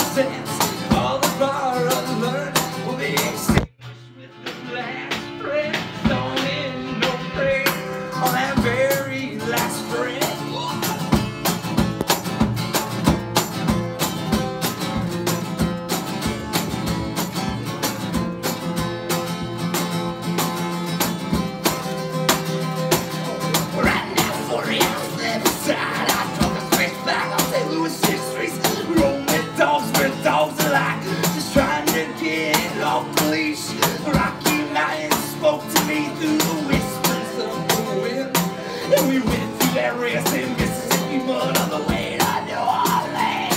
sense. All the power unlearned will be extinguished with the last breath. Don't end no prayer on that very last breath. Just trying to get off the leash. Rocky Mountain spoke to me through the whispers of the wind, and we went through that racing Mississippi mud on the way to New Orleans.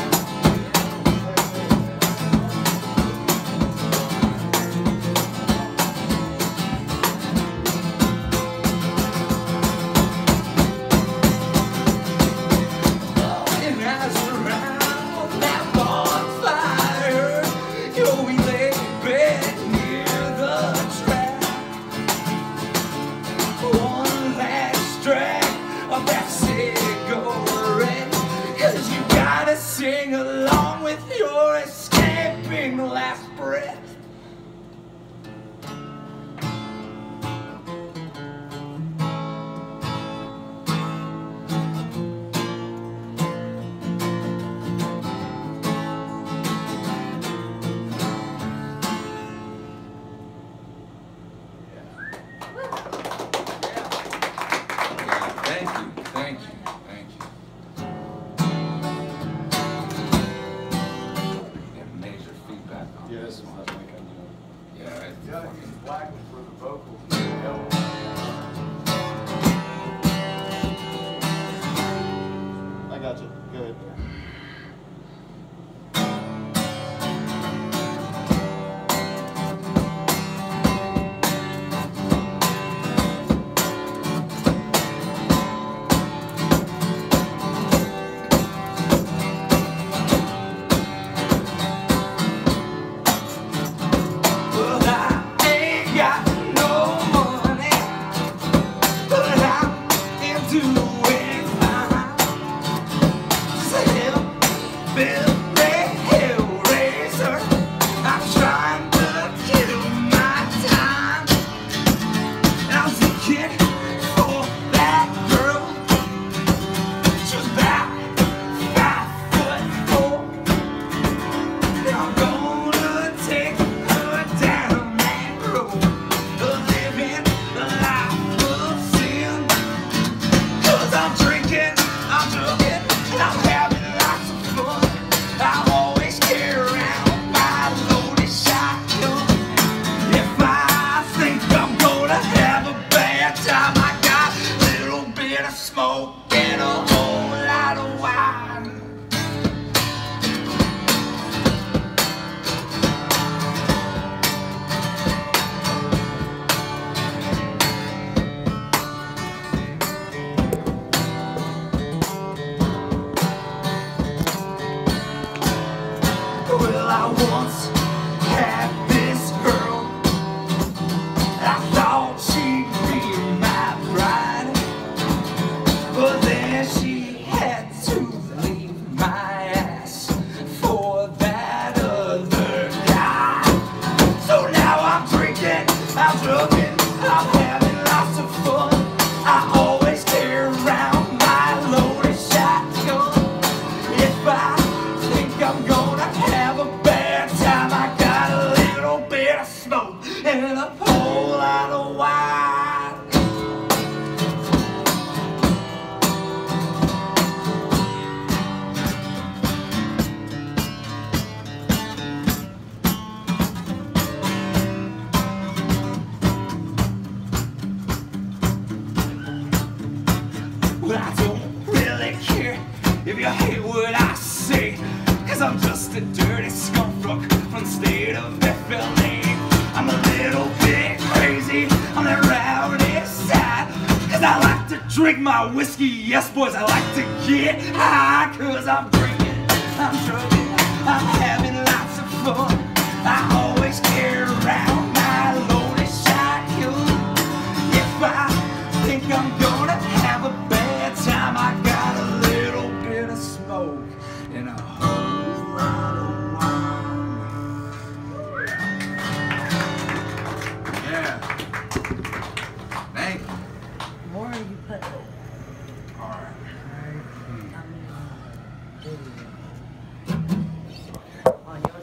And as around that bonfire, we lay in bed near the track. One last drag of that cigarette, 'cause you gotta sing along with your escaping last breath. Thank you. Yeah, major feedback on this one. Yeah, it's black for the vocals. I got you. Good. Smoke and a whole lot of wine. Well, I once had this girl. I thought she'd be my bride, but then she had to leave my ass for that other guy. So now I'm drinking, I'm drugging, I'm having lots of fun. I always carry around my loaded shotgun. If I think I'm gonna have a bad time, I got a little bit of smoke and a whole lot of wine. Well, I don't really care if you hate what I say, 'cause I'm just a dirty skunk from the state of FLA. I'm a little bit crazy on the rowdy side, 'cause I like to drink my whiskey. Yes, boys, I like to get high, 'cause I'm drinking, I'm drugging, I'm having lots of fun. I always carry around my loaded shotgun. If I think I'm gonna have a bad time, I got a little bit of smoke and a whole lot of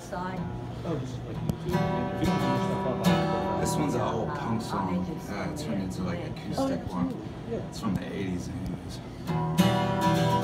outside. Oh, just like YouTube. If you don't do stuff up, I'll This one's an old punk song. It turned into like Oh, acoustic yeah, one. yeah. It's from the 80s anyways.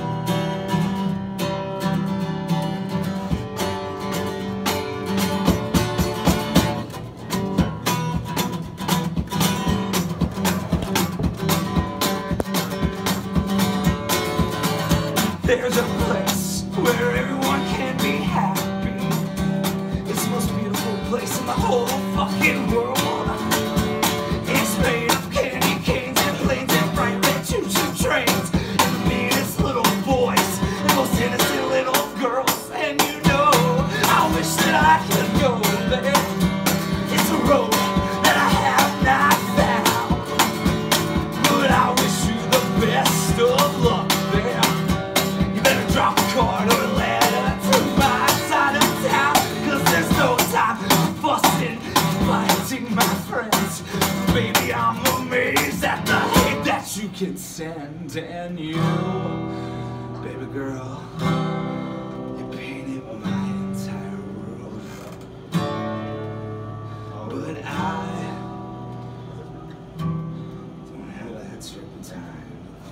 There's a place where everyone can be happy. It's the most beautiful place in the whole fucking world. It's made of candy canes and planes and bright red choo-choo trains and the meanest little boys and most innocent little girls. And you know, I wish that I could go there. It's a road that I have not found, but I wish you the best of luck there. Drop a card or a letter to my side of town, 'cause there's no time for fussing, fighting, my friends. Baby, I'm amazed at the hate that you can send. And you, baby girl, you painted my entire world. But I don't have that turpentine.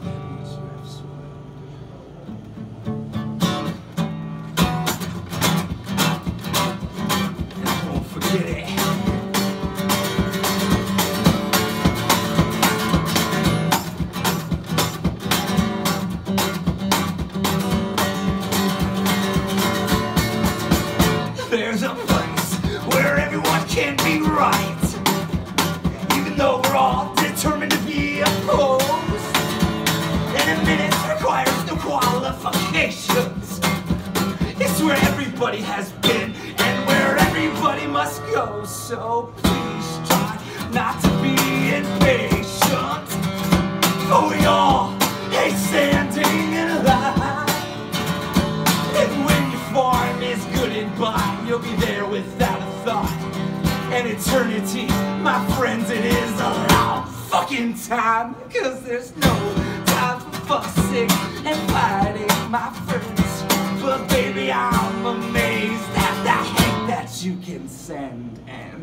There's a place where everyone can be right, even though we're all determined to be opposed. And a minute requires no qualifications. It's where everybody has been and where everybody must go. So please try not to be impatient, for we all hate standing in line. And when your farm is good and by, you'll be there without a thought. And eternity, my friends, it is a long fucking time, 'cause there's no time for fussing and fighting, my friends. But baby, I'm amazed at the hate that you can send. And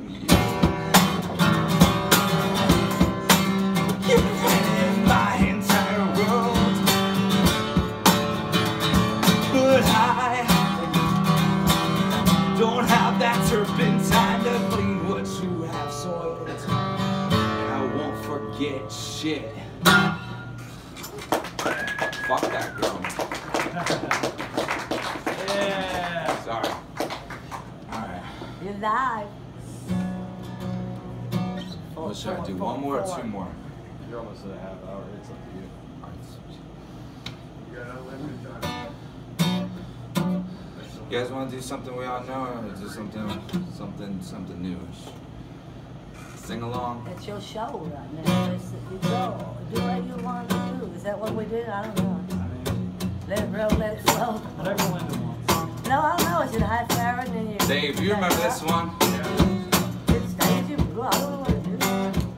you painted my entire world. But I don't have that turpentine to clean what you have soiled, and I won't forget shit. Fuck that girl. Yeah. Sorry. Alright. You're live. What should I do? One more or two more? You're almost at a half hour. It's up to you. You guys want to do something we all know, or do something new? Sing along. It's your show right now. You go. Do what you want to do. Is that what we do? I don't know. Let it roll, let it flow. Whatever Linda wants. No, I don't know. It's in high power and then you. Dave, you remember this one? It's stage you blew. I don't know what to do.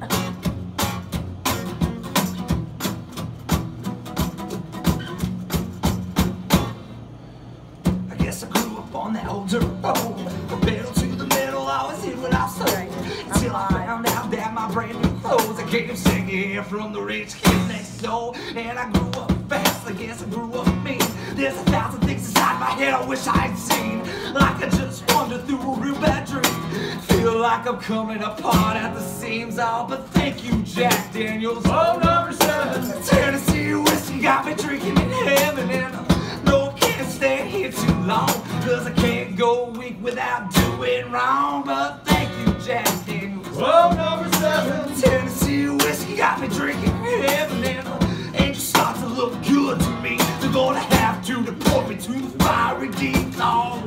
I guess I grew up on that old dirt road, from middle to the middle, I was in what I was sold. Until I found out that my brand new clothes, I came singing from the rich kid next door. And I grew up fast, I guess I grew up mean. There's 1,000 things inside my head I wish I'd seen, like I just wandered through a real bad dream. Feel like I'm coming apart at the seams. Oh, but thank you, Jack Daniels. Oh, number 7. Tennessee whiskey got me drinking in heaven, and no, I can't stay here too long, 'cause I can't go a week without doing wrong. But thank you, Jack Daniels. Oh, number 7. Tennessee whiskey got me drinking in heaven, and angels start to look good to me. They're gonna have to deport me to the fiery deep. Oh.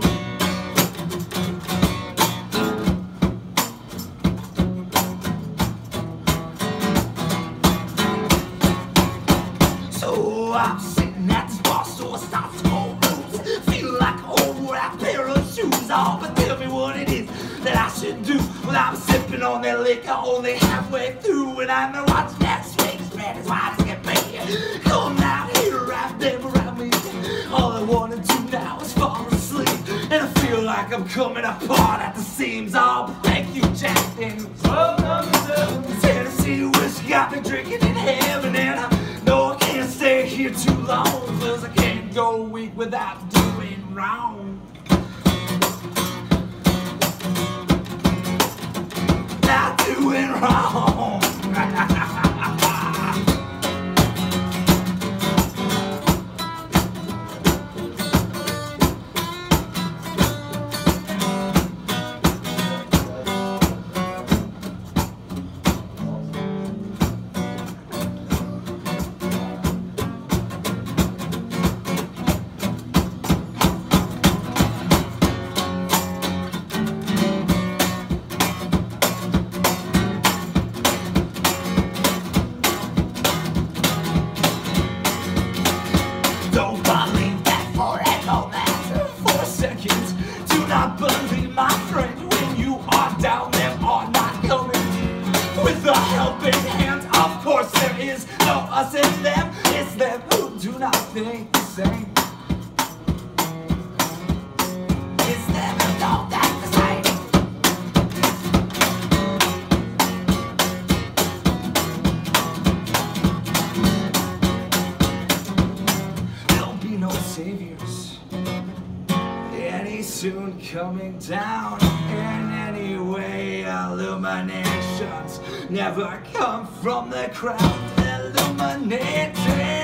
So I'm sitting at this bar store, start to go loose, feel like a whole without a pair of shoes. Oh, but tell me what it is that I should do when I'm sipping on that liquor only halfway through, and I'm watching that sweet Spanish wine get me. Come out here, right there around me. All I wanna do now is fall asleep, and I feel feel like I'm coming apart at the seams. I'll thank you, Jack Daniels. Tennessee whiskey, got me drinking in heaven, and I know I can't stay here too long, 'cause I can't go a week without doing wrong. Not doing wrong. Don't believe that for a moment, for a second. Do not believe, my friend, when you are down, them are not coming with a helping hand. Of course there is no us and them, it's them who do not think the same. It's them who don't think the same. There'll be no saviors, any soon coming down. In any way, illuminations never come from the crowd. Illuminated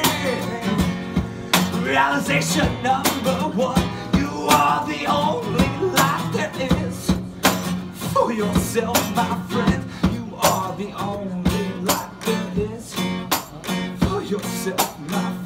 realization number one: you are the only life there is for yourself, my friend. You are the only life there is for yourself, my friend.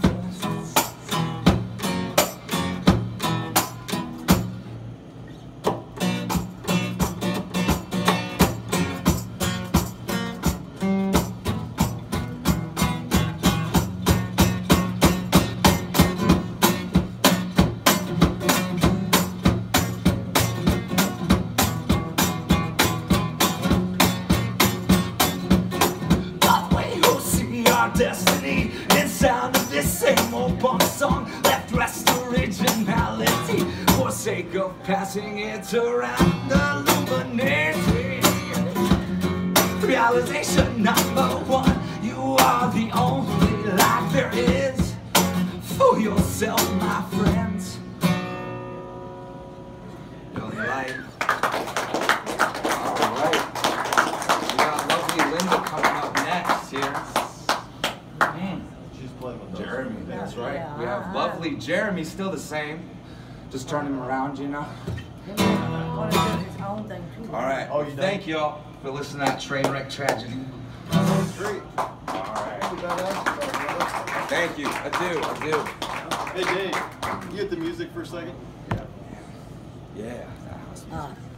Our destiny and sound of this same old punk song left rest originality for sake of passing it around. Illuminating realization number one: you are the only life there is for yourself, my friends. The only light. All right, we got lovely Linda coming up next here. Jeremy, that's right. Yeah, We have lovely Jeremy, still the same. Just turn him around, you know. Want to do his own thing too. All right. Oh, you done? Thank y'all for listening to that train wreck tragedy. Great. All right. Thank you. I do. Hey Dave, you get the music for a second? Yeah. That was